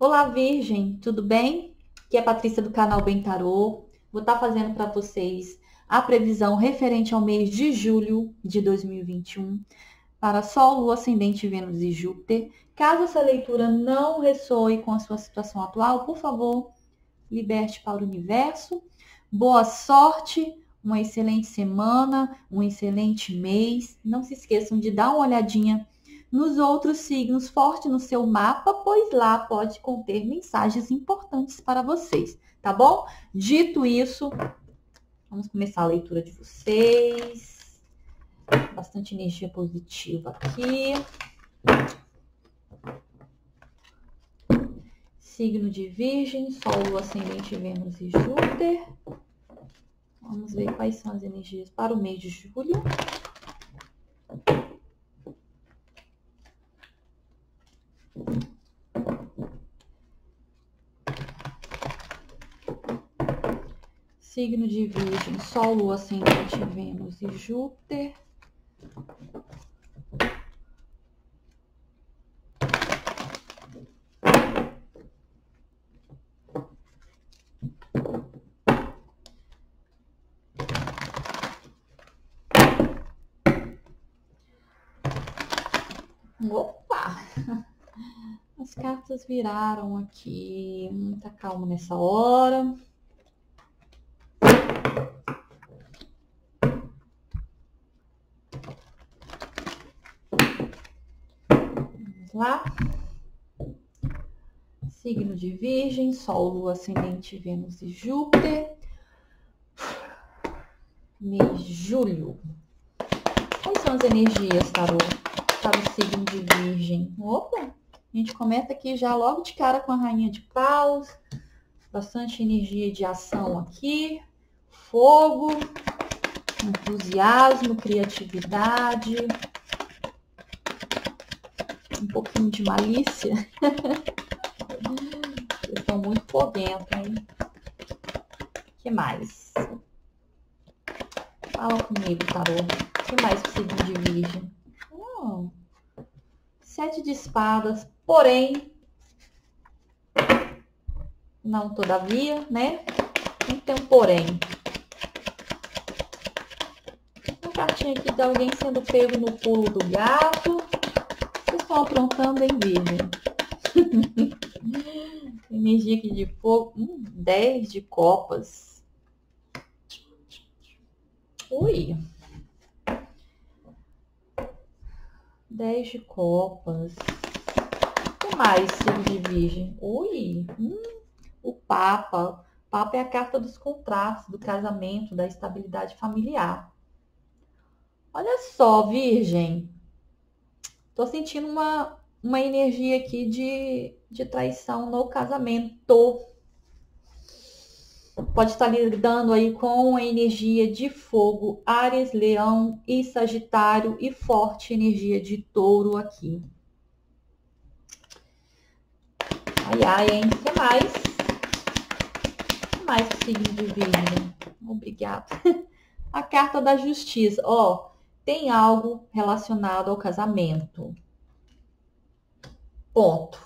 Olá, Virgem, tudo bem? Aqui é a Patrícia do canal Bem Tarô. Vou estar fazendo para vocês a previsão referente ao mês de julho de 2021 para Sol, Lua, Ascendente, Vênus e Júpiter. Caso essa leitura não ressoe com a sua situação atual, por favor, liberte para o universo. Boa sorte, uma excelente semana, um excelente mês. Não se esqueçam de dar uma olhadinha nos outros signos forte no seu mapa, pois lá pode conter mensagens importantes para vocês, tá bom? Dito isso, vamos começar a leitura de vocês. Bastante energia positiva aqui. Signo de Virgem, Sol, Lua, Ascendente, Vênus e Júpiter. Vamos ver quais são as energias para o mês de julho. Signo de Virgem, Sol, Lua, Ascendente, Vênus e Júpiter. Opa! As cartas viraram aqui. Muita calma nessa hora. Vamos lá. Signo de Virgem, Sol, Lua, Ascendente, Vênus e Júpiter. Mês de julho. Quais são as energias, tarô, para o signo de Virgem? Opa! A gente começa aqui já logo de cara com a Rainha de Paus. Bastante energia de ação aqui. Fogo, entusiasmo, criatividade. Um pouquinho de malícia. Vocês estão muito foguentos, hein? O que mais? Fala comigo, tarô. O que mais pro signo de Virgem? Oh, 7 de espadas, porém, não todavia, né? Tem que ter um porém. Uma cartinha aqui de alguém sendo pego no pulo do gato. Vocês estão aprontando, hein, Virgem? Energia aqui de fogo. 10 de copas. Ui. 10 de copas. O que mais, signo de Virgem? Ui. O Papa. O Papa é a carta dos contratos, do casamento, da estabilidade familiar. Olha só, Virgem. Tô sentindo uma energia aqui de traição no casamento. Pode estar lidando aí com a energia de fogo, Áries, Leão e Sagitário e forte energia de Touro aqui. Ai, ai, hein? O que mais? O que mais o signo de Virgem? Obrigada. A carta da justiça. Ó, tem algo relacionado ao casamento. Ponto.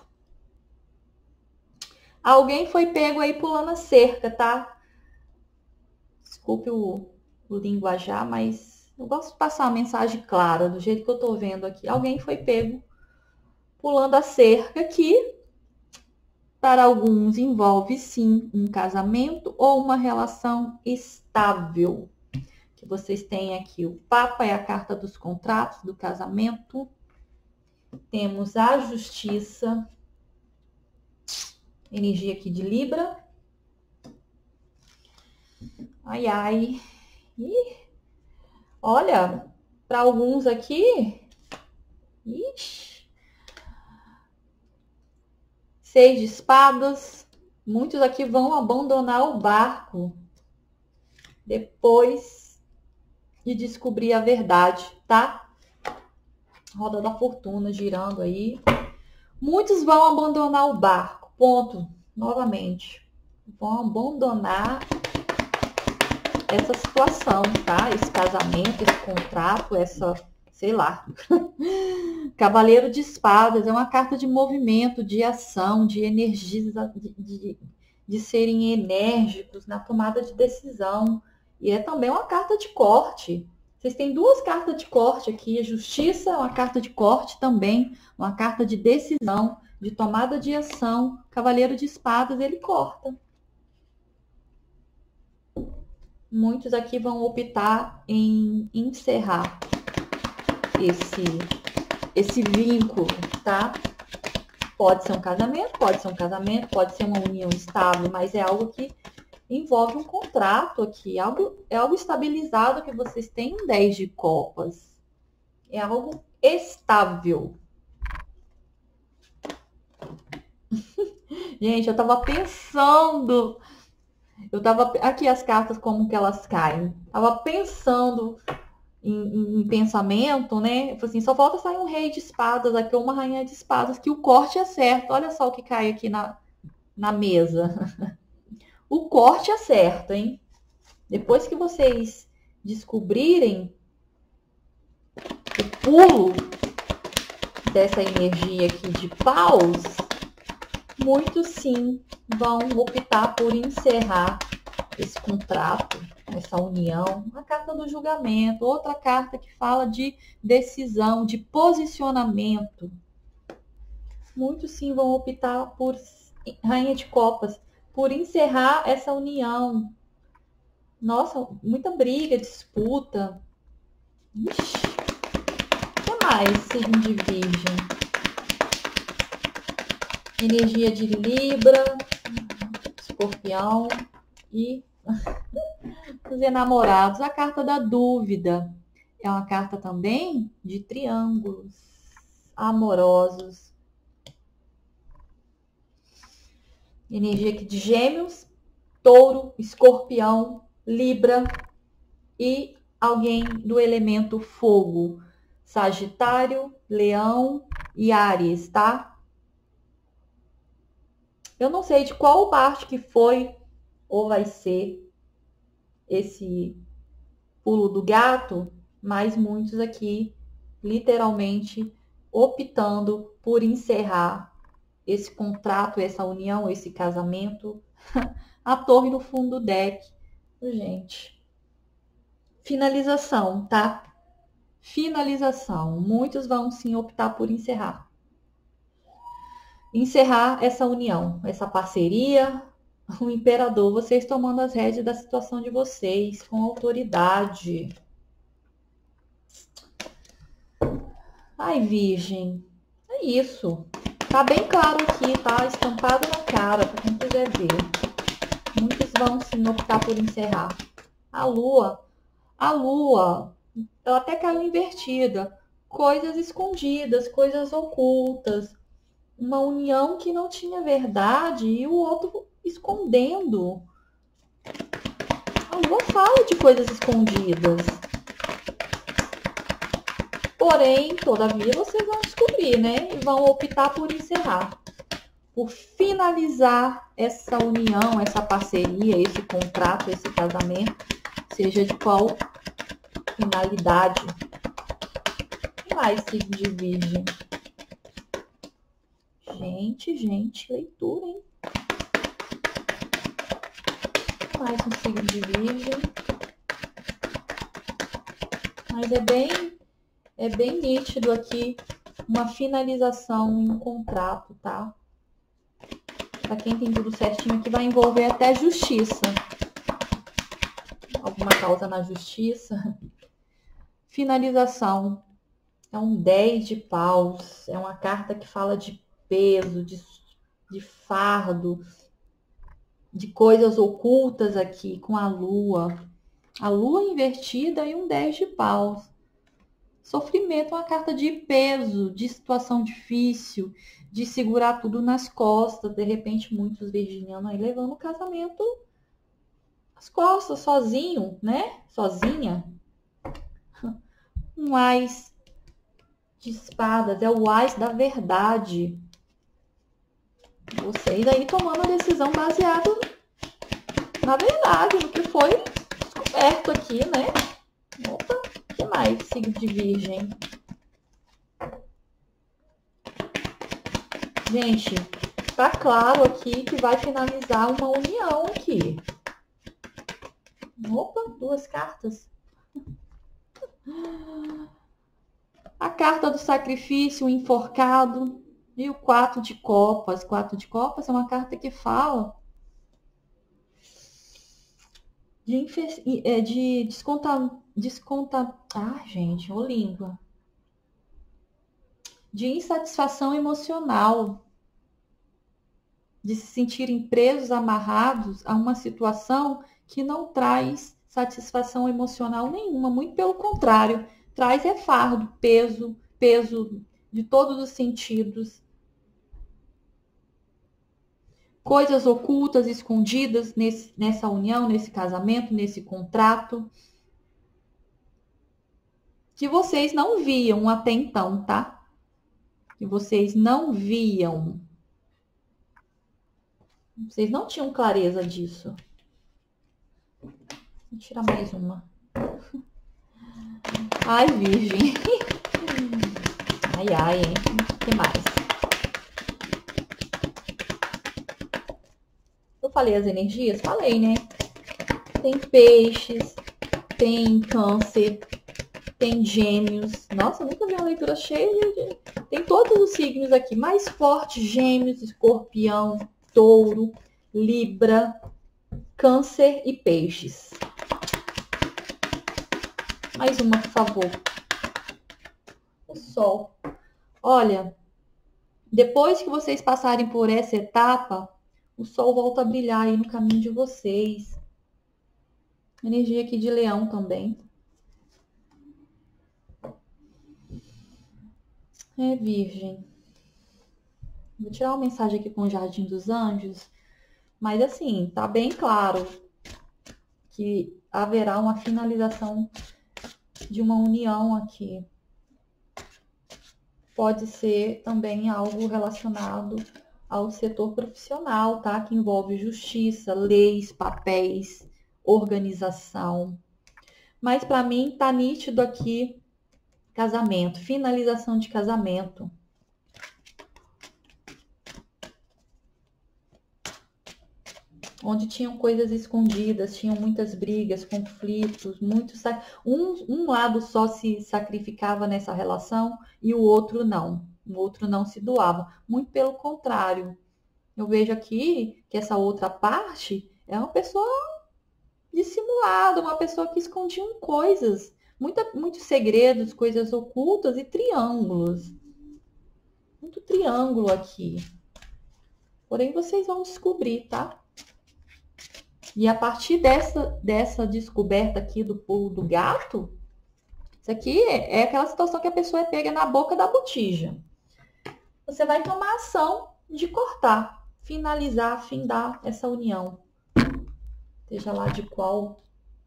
Alguém foi pego aí pulando a cerca, tá? Desculpe o linguajar, mas eu gosto de passar uma mensagem clara, do jeito que eu tô vendo aqui. Alguém foi pego pulando a cerca que, para alguns, envolve sim um casamento ou uma relação estável. Que vocês têm aqui o Papa é a carta dos contratos, do casamento. Temos a justiça. Energia aqui de Libra. Ai, ai. Ih, olha, para alguns aqui... Ixi. 6 de espadas. Muitos aqui vão abandonar o barco depois de descobrir a verdade, tá? Roda da fortuna girando aí. Muitos vão abandonar o barco. Ponto, novamente, vão abandonar essa situação, tá? Esse casamento, esse contrato, essa sei lá. Cavaleiro de Espadas é uma carta de movimento, de ação, de energias, de serem enérgicos na tomada de decisão. E é também uma carta de corte. Vocês têm duas cartas de corte aqui. A Justiça é uma carta de corte também, uma carta de decisão, de tomada de ação. Cavaleiro de Espadas, ele corta. Muitos aqui vão optar em encerrar esse vínculo, tá? Pode ser um casamento, pode ser uma união estável, mas é algo que envolve um contrato aqui, é algo estabilizado que vocês têm um 10 de copas. É algo estável. Gente, eu tava pensando, aqui as cartas como que elas caem. Tava pensando em pensamento, né? Eu falei assim, só falta sair um rei de espadas aqui, ou uma rainha de espadas, que o corte é certo. Olha só o que cai aqui na mesa. O corte é certo, hein? Depois que vocês descobrirem o pulo dessa energia aqui de paus, muitos sim vão optar por encerrar esse contrato, essa união. A carta do julgamento, outra carta que fala de decisão, de posicionamento. Muitos sim vão optar por Rainha de Copas, por encerrar essa união. Nossa, muita briga, disputa. Ixi, o que mais, signo de Virgem? Energia de Libra, Escorpião e os enamorados. A carta da dúvida é uma carta também de triângulos amorosos. Energia aqui de Gêmeos, Touro, Escorpião, Libra e alguém do elemento fogo. Sagitário, Leão e Áries, tá? Eu não sei de qual parte que foi ou vai ser esse pulo do gato, mas muitos aqui, literalmente, optando por encerrar esse contrato, essa união, esse casamento. A torre no fundo do deck. Gente, finalização, tá? Finalização. Muitos vão sim optar por encerrar. Encerrar essa união, essa parceria. O imperador, vocês tomando as rédeas da situação de vocês, com autoridade. Ai, Virgem, é isso. Tá bem claro aqui, tá? Estampado na cara, para quem quiser ver. Muitos vão sim optar por encerrar. A Lua, ela até caiu invertida. Coisas escondidas, coisas ocultas. Uma união que não tinha verdade e o outro escondendo. A Lua fala de coisas escondidas. Porém, todavia, vocês vão descobrir, né? E vão optar por encerrar. Por finalizar essa união, essa parceria, esse contrato, esse casamento, seja de qual finalidade. O que mais, signo de Virgem? Gente, leitura, hein? Mais um signo de Virgem. Mas é bem nítido aqui uma finalização em um contrato, tá? Para quem tem tudo certinho aqui, vai envolver até justiça. Alguma causa na justiça. Finalização. É um 10 de paus. É uma carta que fala de peso, de fardo, de coisas ocultas aqui com a lua. A lua invertida e um 10 de paus. Sofrimento é uma carta de peso, de situação difícil, de segurar tudo nas costas. De repente, muitos virginianos aí levando o casamento às costas, sozinho, né? Sozinha. Um ás de espadas, é o ás da verdade. Vocês aí tomando a decisão baseada na verdade, no que foi descoberto aqui, né? Opa, o que mais, signo de Virgem? Gente, tá claro aqui que vai finalizar uma união aqui. Opa, duas cartas. A carta do sacrifício, o enforcado e o 4 de copas. 4 de copas é uma carta que fala de descontar. Ah, gente, ô língua. De insatisfação emocional. De se sentirem presos, amarrados a uma situação que não traz satisfação emocional nenhuma. Muito pelo contrário, traz fardo, peso de todos os sentidos. Coisas ocultas, escondidas nessa união, nesse casamento, nesse contrato, que vocês não viam até então, tá? Que vocês não viam. Vocês não tinham clareza disso. Vou tirar mais uma. Ai, Virgem. Ai, ai, hein? O que mais? Eu falei as energias? Falei, né? Tem peixes, tem câncer, tem gêmeos. Nossa, eu nunca vi uma leitura cheia de... Tem todos os signos aqui. Mais forte, gêmeos, escorpião, touro, libra, câncer e peixes. Mais uma, por favor. O sol. Olha, depois que vocês passarem por essa etapa, o sol volta a brilhar aí no caminho de vocês. Energia aqui de leão também. Virgem. Vou tirar uma mensagem aqui com o Jardim dos Anjos. Mas assim, tá bem claro que haverá uma finalização de uma união aqui. Pode ser também algo relacionado ao setor profissional, tá? Que envolve justiça, leis, papéis, organização. Mas para mim tá nítido aqui casamento, finalização de casamento. Onde tinham coisas escondidas, tinham muitas brigas, conflitos, um lado só se sacrificava nessa relação e o outro não. O outro não se doava. Muito pelo contrário. Eu vejo aqui que essa outra parte é uma pessoa dissimulada, uma pessoa que escondia coisas, muitos segredos, coisas ocultas e triângulos. Muito triângulo aqui. Porém, vocês vão descobrir, tá? E a partir dessa descoberta aqui do pulo do gato, isso aqui é aquela situação que a pessoa é pega na boca da botija. Você vai tomar ação de cortar, finalizar, findar essa união. Seja lá de qual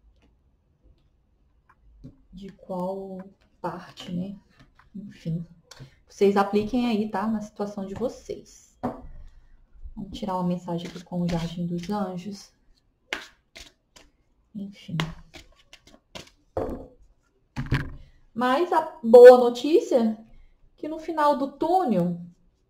parte, né? Enfim, vocês apliquem aí, tá? Na situação de vocês. Vamos tirar uma mensagem aqui com o Jardim dos Anjos. Enfim. Mas a boa notícia é que no final do túnel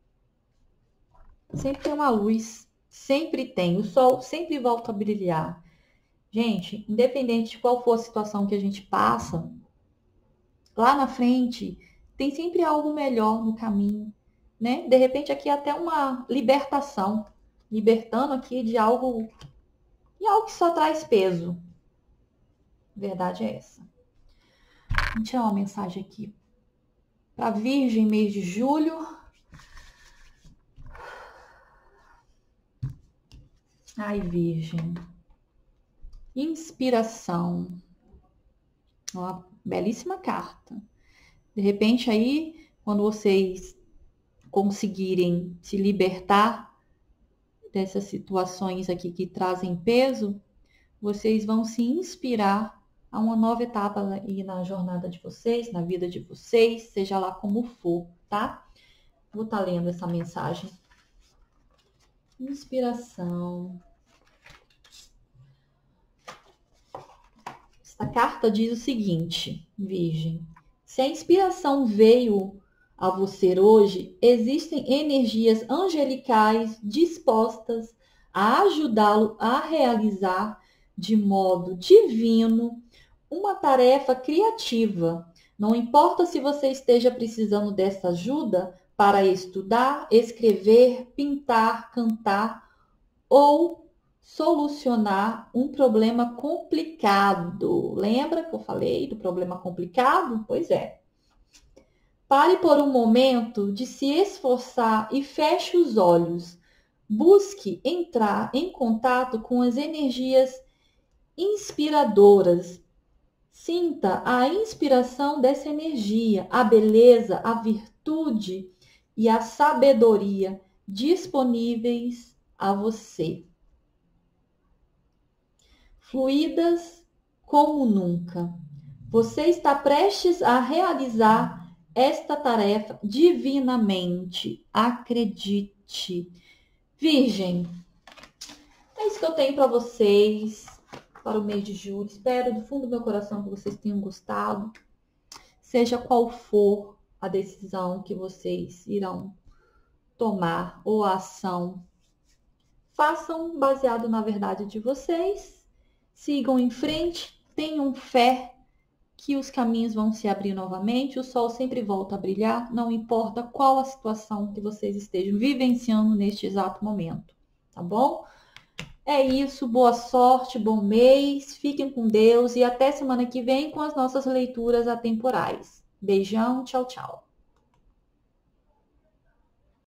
sempre tem uma luz, sempre tem. O sol sempre volta a brilhar. Gente, independente de qual for a situação que a gente passa, lá na frente tem sempre algo melhor no caminho, né? De repente aqui é até uma libertação, libertando aqui de algo que só traz peso. A verdade é essa. Vou tirar uma mensagem aqui para Virgem, mês de julho. Ai, Virgem. Inspiração. Uma belíssima carta. De repente aí, quando vocês conseguirem se libertar dessas situações aqui que trazem peso, vocês vão se inspirar a uma nova etapa aí na jornada de vocês, na vida de vocês, seja lá como for, tá? Vou estar lendo essa mensagem. Inspiração. Essa carta diz o seguinte, Virgem. Se a inspiração veio a você hoje, existem energias angelicais dispostas a ajudá-lo a realizar de modo divino uma tarefa criativa. Não importa se você esteja precisando dessa ajuda para estudar, escrever, pintar, cantar ou solucionar um problema complicado. Lembra que eu falei do problema complicado? Pois é. Pare por um momento de se esforçar e feche os olhos. Busque entrar em contato com as energias inspiradoras. Sinta a inspiração dessa energia, a beleza, a virtude e a sabedoria disponíveis a você. Fluídas como nunca. Você está prestes a realizar esta tarefa divinamente. Acredite. Virgem, é isso que eu tenho para vocês, para o mês de julho. Espero do fundo do meu coração que vocês tenham gostado. Seja qual for a decisão que vocês irão tomar ou a ação, façam baseado na verdade de vocês. Sigam em frente, tenham fé que os caminhos vão se abrir novamente, o sol sempre volta a brilhar, não importa qual a situação que vocês estejam vivenciando neste exato momento, tá bom? É isso, boa sorte, bom mês, fiquem com Deus e até semana que vem com as nossas leituras atemporais. Beijão, tchau, tchau.